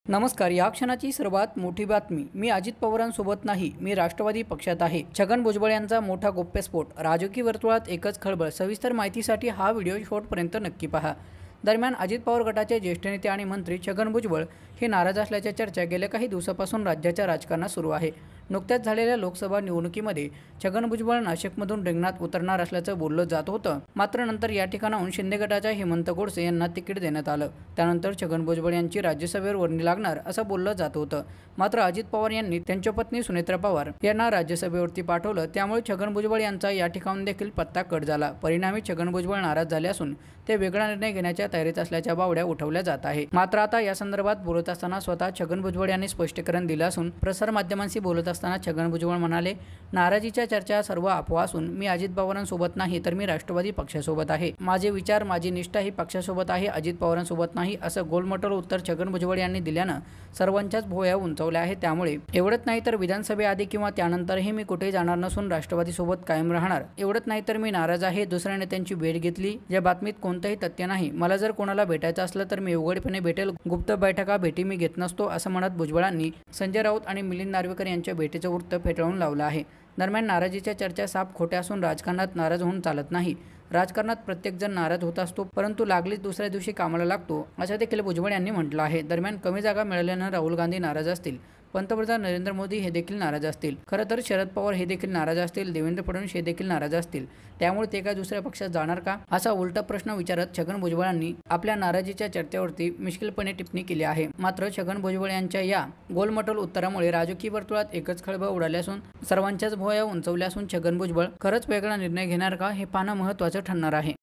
नमस्कार. या क्षणाची सर्वात मोठी बातमी. मी अजित पवारांसोबत नाही, मी राष्ट्रवादी पक्षात आहे. छगन भुजबळ यांचा मोठा गौप्यस्फोट. राजकीय वर्तुळात एकच खळबळ. सविस्तर माहितीसाठी हा व्हिडिओ शेवटपर्यंत नक्की पहा. दरम्यान अजित पवार गटाचे ज्येष्ठ नेते आणि मंत्री छगन भुजबळ हे नाराज असल्याच्या चर्चा गेल्या काही दिवसापासून राज्याच्या राजकारणात सुरू आहे. नुकत्याच झालेल्या लोकसभा निवडणुकीमध्ये छगन भुजबळ नाशिकमधून रिंगणात उतरणार असल्याचं बोललं जात होतं. मात्र नंतर या ठिकाणाहून शिंदे गटाच्या हेमंत गोडसे यांना तिकीट देण्यात आलं. त्यानंतर छगन भुजबळ यांची राज्यसभेवर वर्णी लागणार असं बोललं जात होतं. मात्र अजित पवार यांनी त्यांच्या पत्नी सुनेत्रा पवार यांना राज्यसभेवरती पाठवलं. त्यामुळे छगन भुजबळ यांचा या ठिकाणून देखील पत्ता कट झाला. परिणामी छगन भुजबळ नाराज झाले असून ते वेगळा निर्णय घेण्याच्या तयारीत असल्याच्या बावड्या उठवल्या जात आहे. मात्र आता या संदर्भात बोलत असताना स्वतः छगन भुजबळ यांनी स्पष्टीकरण दिलं असून प्रसार माध्यमांशी बोलत असताना छगन भुजबळ म्हणाले, नाराजीच्या चर्चा सर्व अफवा असून मी अजित पवारांसोबत नाही तर मी राष्ट्रवादी पक्षासोबत आहे. माझे विचार, माझी निष्ठा ही पक्षासोबत आहे, अजित पवारांसोबत नाही, असं गोलमटोल उत्तर छगन भुजबळ यांनी दिल्यानं सर्वांच्याच भुवया उंचावल्या आहेत. त्यामुळे एवढंच नाही तर विधानसभेआधी किंवा त्यानंतरही मी कुठेही जाणार नसून राष्ट्रवादीसोबत कायम राहणार. एवढंच नाही तर मी नाराज आहे. दुसऱ्या नेत्यांची भेट घेतली, या बातमीत कोणतंही तथ्य नाही. मला जर कोणाला भेटायचं असलं तर मी उघडपणे भेटेल. गुप्त बैठका भेटी मी घेत नसतो, असं म्हणत भुजबळांनी संजय राऊत आणि मिलिंद नार्वेकर यांच्या भेटीचं वृत्त फेटाळून लावलं आहे. दरम्यान नाराजीच्या चर्चा साफ खोट्या असून राजकारणात नाराज होऊन चालत नाही. राजकारणात प्रत्येकजण नाराज होत असतो, परंतु लागलीच दुसऱ्या दिवशी कामाला लागतो, असं देखील भुजबळ यांनी म्हटलं आहे. दरम्यान कमी जागा मिळाल्यानं राहुल गांधी नाराज असतील, पंतप्रधान नरेंद्र मोदी हे देखील नाराज असतील. खरं तर शरद पवार हे देखील नाराज असतील, देवेंद्र फडणवीस हे देखील नाराज असतील. त्यामुळे ते काय दुसऱ्या पक्षात जाणार का, असा उलटा प्रश्न विचारत छगन भुजबळांनी आपल्या नाराजीच्या चर्चेवरती मिश्किलपणे टिप्पणी केली आहे. मात्र छगन भुजबळ यांच्या या गोलमटोल उत्तरामुळे राजकीय वर्तुळात एकच खळबळ उडाली असून सर्वांच्याच भुवया उंचावल्या असून छगन भुजबळ खरंच वेगळा निर्णय घेणार का हे पाहणं महत्त्वाचं ठरणार आहे.